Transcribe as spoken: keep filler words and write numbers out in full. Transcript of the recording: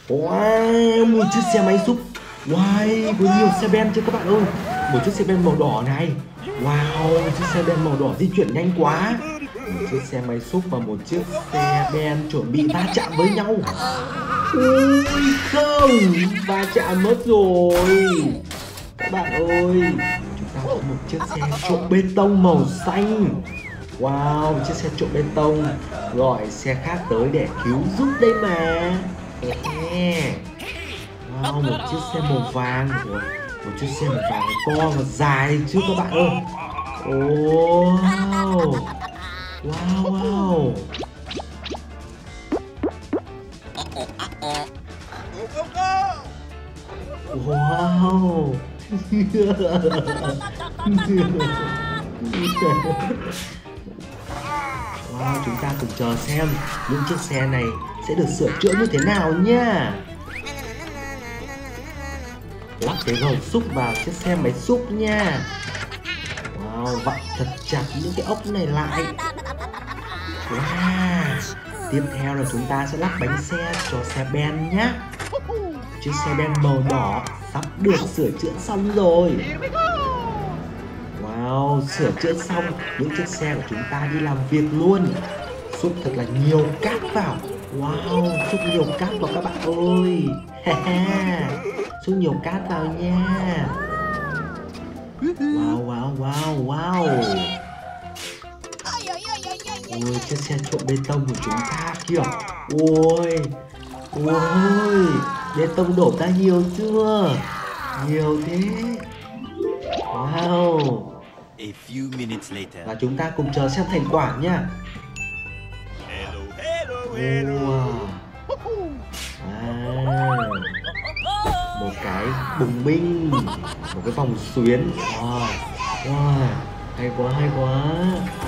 Wow, một chiếc xe máy xúc. Wow, có nhiều xe ben chưa các bạn ơi. Một chiếc xe ben màu đỏ này. Wow, một chiếc xe ben màu đỏ di chuyển nhanh quá. Một chiếc xe máy xúc và một chiếc xe ben chuẩn bị va chạm với nhau. Ui không, va chạm mất rồi. Các bạn ơi, chúng ta có một chiếc xe trộn bê tông màu xanh. Wow, một chiếc xe trộn bê tông gọi xe khác tới để cứu giúp đây mà. Wow, một chiếc xe màu vàng. Ủa, một chiếc xe màu vàng to và dài chứ các bạn ơi. Wow, wow, wow. Wow. Wow, chúng ta cùng chờ xem những chiếc xe này sẽ được sửa chữa như thế nào nha. Lắp cái gầu xúc vào chiếc xe máy xúc nha. Wow, vặn thật chặt những cái ốc này lại. Wow. Tiếp theo là chúng ta sẽ lắp bánh xe cho xe ben nhé. Chiếc xe ben màu đỏ sắp được sửa chữa xong rồi. Wow, sửa chữa xong những chiếc xe của chúng ta đi làm việc luôn. Xúc thật là nhiều cát vào. Wow, xúc nhiều cát vào các bạn ơi. Xúc nhiều cát vào nha. Wow, wow, wow, wow. Ôi, chiếc xe trộn bê tông của chúng ta kìa. Ôi, ôi, bê tông đổ ra nhiều chưa? Nhiều thế. Wow. A few minutes later. Và chúng ta cùng chờ xem thành quả nha. Wow. À, một cái bùng binh, một cái vòng xuyến. Wow. Wow. Hay quá, hay quá.